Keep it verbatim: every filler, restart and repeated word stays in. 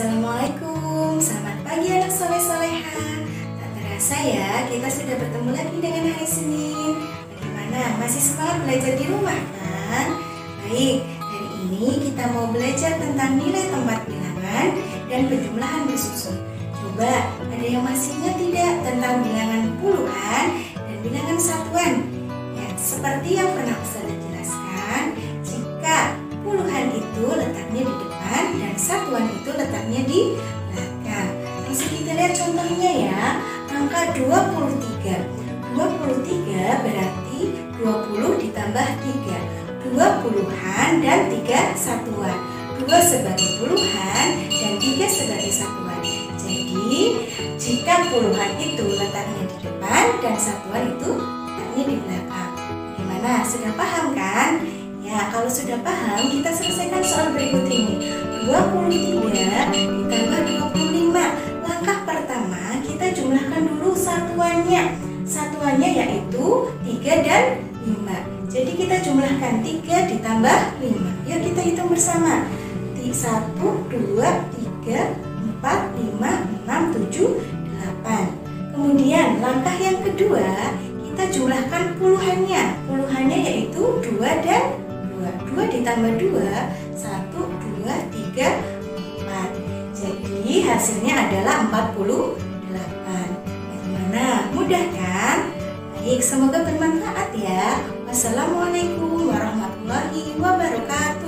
Assalamualaikum, selamat pagi anak soleh-soleha. Tak terasa ya, kita sudah bertemu lagi dengan hari Senin. Bagaimana, masih semangat belajar di rumah kan? Baik, hari ini kita mau belajar tentang nilai tempat bilangan dan penjumlahan bersusun. Coba, ada yang masih ingat tidak tentang bilangan puluhan dan bilangan satuan? Ya, seperti yang pernah Ustazah jelaskan, jika puluhan itu letaknya di depan dan satuan itu letaknya di belakang. Langsung kita lihat contohnya ya. Angka dua puluh tiga. dua puluh tiga berarti dua puluh ditambah tiga. dua puluhan dan tiga satuan. dua sebagai puluhan dan tiga sebagai satuan. Jadi, jika puluhan itu letaknya di depan dan satuan itu letaknya di belakang. Gimana? Sudah paham kan? Ya, kalau sudah paham, kita selesaikan soal berikut ini. dua puluh tiga ditambah dua puluh lima. Langkah pertama, kita jumlahkan dulu satuannya. Satuannya yaitu tiga dan lima. Jadi kita jumlahkan tiga ditambah lima. Yuk kita hitung bersama. satu, dua, tiga, empat, lima, enam, tujuh, delapan. Kemudian langkah yang kedua, kita jumlahkan puluhannya. Puluhannya yaitu dua dan dua ditambah dua, satu, dua, tiga, empat. Jadi hasilnya adalah empat puluh delapan. Bagaimana? Mudah kan? Baik, semoga bermanfaat ya. Wassalamualaikum warahmatullahi wabarakatuh.